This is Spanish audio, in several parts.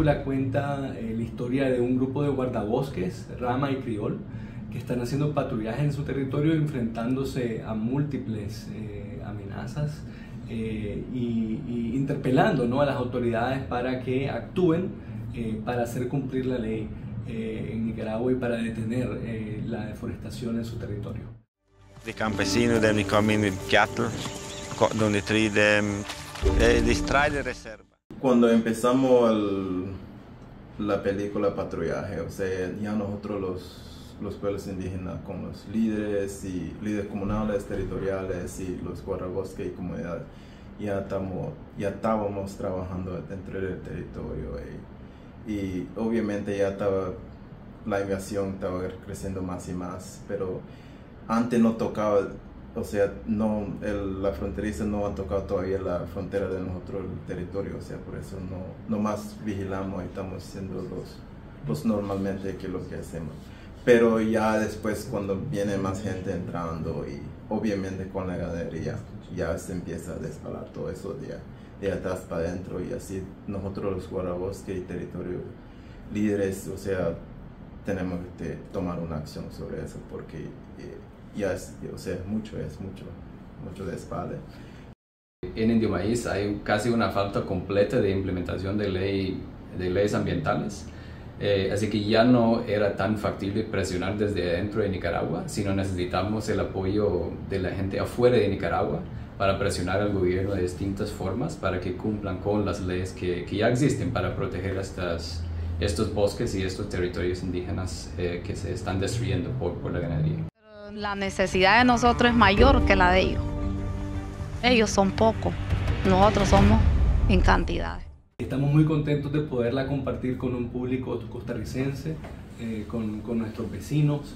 película cuenta la historia de un grupo de guardabosques, Rama y Criol, que están haciendo patrullaje en su territorio enfrentándose a múltiples amenazas y interpelando, ¿no?, a las autoridades para que actúen para hacer cumplir la ley en Nicaragua y para detener la deforestación en su territorio. De campesinos de comida cattle, donde distrae de reserva. Cuando empezamos la película Patrullaje, o sea, ya nosotros los pueblos indígenas con los líderes y líderes comunales, territoriales y los guardabosques y comunidades, ya estábamos trabajando dentro del territorio y obviamente ya la invasión estaba creciendo más y más, pero antes no tocaba, o sea, la fronteriza no ha tocado todavía la frontera de nuestro territorio, o sea, por eso no más vigilamos y estamos haciendo los normalmente que lo que hacemos. Pero ya después cuando viene más gente entrando y obviamente con la ganadería ya se empieza a despalar todo eso de atrás para adentro y así nosotros los guardabosques y territorio líderes, o sea, tenemos que tomar una acción sobre eso porque ya es mucho de espalda. En Indio Maíz hay casi una falta completa de implementación de leyes ambientales. Así que ya no era tan factible presionar desde dentro de Nicaragua, sino necesitamos el apoyo de la gente afuera de Nicaragua para presionar al gobierno de distintas formas para que cumplan con las leyes que ya existen para proteger estos bosques y estos territorios indígenas que se están destruyendo por la ganadería. La necesidad de nosotros es mayor que la de ellos. Ellos son pocos, nosotros somos en cantidades. Estamos muy contentos de poderla compartir con un público costarricense, con nuestros vecinos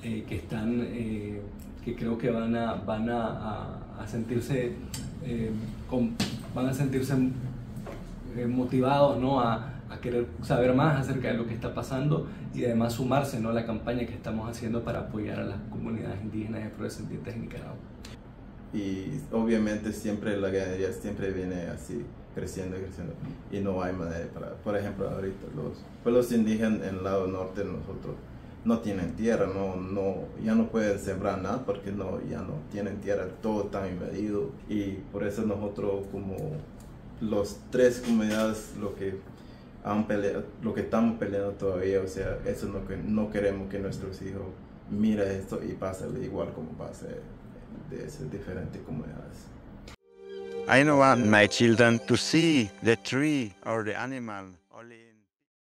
que creo que van a sentirse motivados, ¿no?, a querer saber más acerca de lo que está pasando y además sumarse, ¿no?, a la campaña que estamos haciendo para apoyar a las comunidades indígenas y afrodescendientes en Nicaragua. Y obviamente siempre la ganadería siempre viene así creciendo y no hay manera por ejemplo, ahorita los pueblos indígenas en el lado norte de nosotros no tienen tierra, ya no pueden sembrar nada porque ya no tienen tierra, todo está invadido y por eso nosotros como los tres comunidades lo que estamos peleando todavía, o sea, eso no queremos que nuestros hijos miren esto y pasen igual como pasa de esas diferentes comunidades. I don't want my children to see the tree or the animal only